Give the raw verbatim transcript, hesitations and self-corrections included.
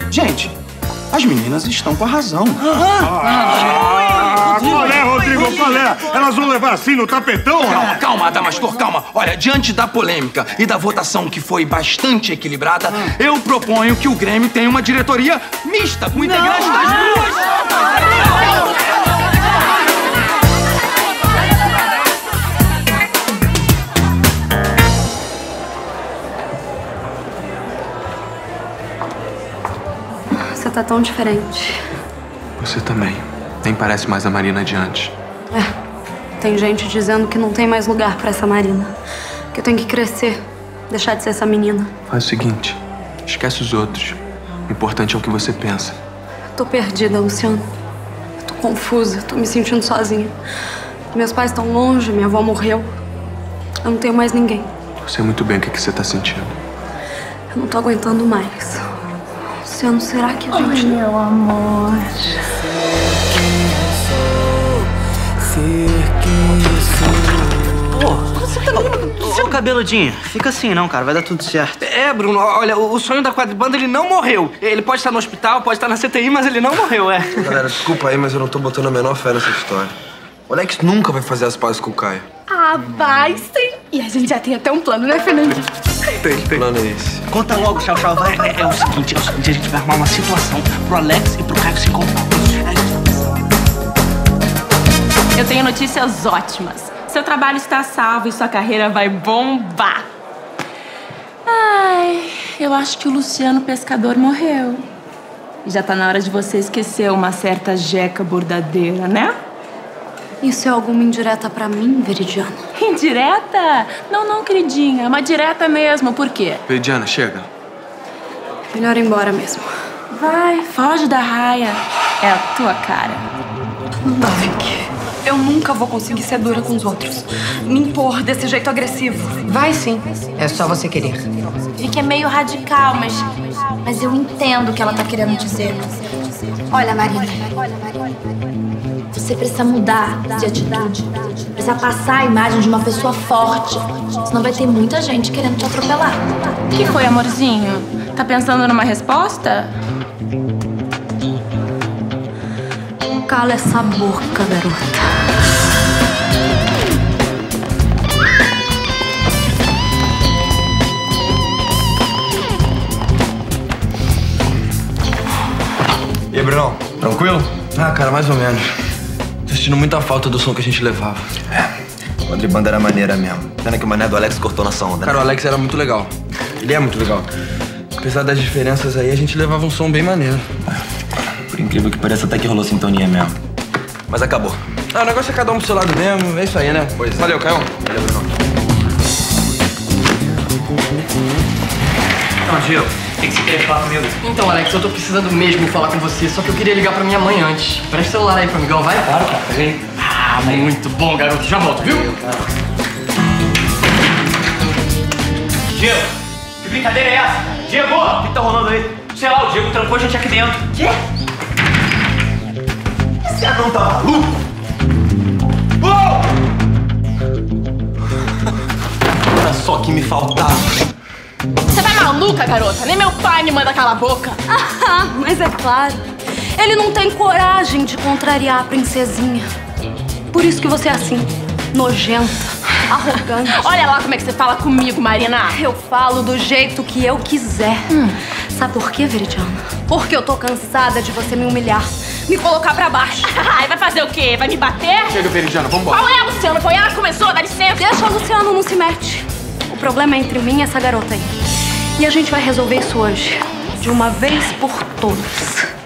Gente, as meninas estão com a razão. Ah, qual é, Rodrigo? Qual é? Elas vão levar assim no tapetão? Calma, calma, Adamastor, calma. Olha, diante da polêmica e da votação que foi bastante equilibrada, hum. eu proponho que o Grêmio tenha uma diretoria mista, com integrantes das duas. Você tá tão diferente. Você também. Nem parece mais a Marina de antes. É. Tem gente dizendo que não tem mais lugar pra essa Marina. Que eu tenho que crescer. Deixar de ser essa menina. Faz o seguinte. Esquece os outros. O importante é o que você pensa. Tô perdida, Luciano. Eu tô confusa. Tô me sentindo sozinha. Meus pais estão longe. Minha avó morreu. Eu não tenho mais ninguém. Eu sei muito bem o que, que você tá sentindo. Eu não tô aguentando mais. Luciano, será que a gente... Ai, meu amor. Pô, você tá Ô, cabeludinho, fica assim não, cara. Vai dar tudo certo. É, Bruno, olha, o sonho da quadribanda, ele não morreu. Ele pode estar no hospital, pode estar na C T I, mas ele não morreu, é. Galera, desculpa aí, mas eu não tô botando a menor fé nessa história. O Alex nunca vai fazer as pazes com o Caio. Ah, vai sim. E a gente já tem até um plano, né, Fernandinho? Tem, tem. Que plano é esse? Conta logo, Tchau Tchau. Vai. É, é o seguinte, é o seguinte, a gente vai arrumar uma situação pro Alex e pro Caio se encontrar. Eu tenho notícias ótimas. Seu trabalho está salvo e sua carreira vai bombar. Ai, eu acho que o Luciano Pescador morreu. E já tá na hora de você esquecer uma certa jeca bordadeira, né? Isso é alguma indireta pra mim, Veridiana? Indireta? Não, não, queridinha. Uma direta mesmo. Por quê? Veridiana, chega. Melhor ir embora mesmo. Vai, foge da raia. É a tua cara. Não, Vicky. Eu nunca vou conseguir ser dura com os outros. Me impor desse jeito agressivo. Vai sim. É só você querer. Vicky é meio radical, mas... Mas eu entendo o que ela tá querendo dizer. Olha, Marina. Você precisa mudar de atitude. Precisa passar a imagem de uma pessoa forte. Senão vai ter muita gente querendo te atropelar. O que foi, amorzinho? Tá pensando numa resposta? Cala essa boca, garota. E aí, Brunão? Tranquilo? Ah, cara, mais ou menos. Tô sentindo muita falta do som que a gente levava. É, a quadribanda era maneira mesmo. Pena que o mané do Alex cortou nossa onda, né? Cara, o Alex era muito legal. Ele é muito legal. Apesar das diferenças aí, a gente levava um som bem maneiro. Por incrível que pareça, até que rolou sintonia mesmo. Mas acabou. Ah, o negócio é cada um pro seu lado mesmo. É isso aí, né? Pois é. Valeu, Caio. Valeu, Bruno. Não, Gil, o que você queria falar comigo? Então, Alex, eu tô precisando mesmo falar com você, só que eu queria ligar pra minha mãe antes. Presta o celular aí pro amigão, vai? Claro, cara. Peguei. Ah, muito bom, garoto. Já volto, viu? Diego, que brincadeira é essa? Diego, o que tá rolando aí? Sei lá, o Diego trancou a gente aqui dentro. Quê? Esse anão tá maluco? Oh! Era só que me faltava. Você tá maluca, garota? Nem meu pai me manda calar a boca. Ah, mas é claro. Ele não tem coragem de contrariar a princesinha. Por isso que você é assim, nojenta, arrogante. Olha lá como é que você fala comigo, Marina. Eu falo do jeito que eu quiser. Hum. Sabe por quê, Veridiana? Porque eu tô cansada de você me humilhar, me colocar pra baixo. Ai, vai fazer o quê? Vai me bater? Chega, Veridiana, vambora. Qual é, Luciano? Foi ela que começou, dá licença. Deixa o Luciano, não se mete. O problema é entre mim e essa garota aí. E a gente vai resolver isso hoje, de uma vez por todas.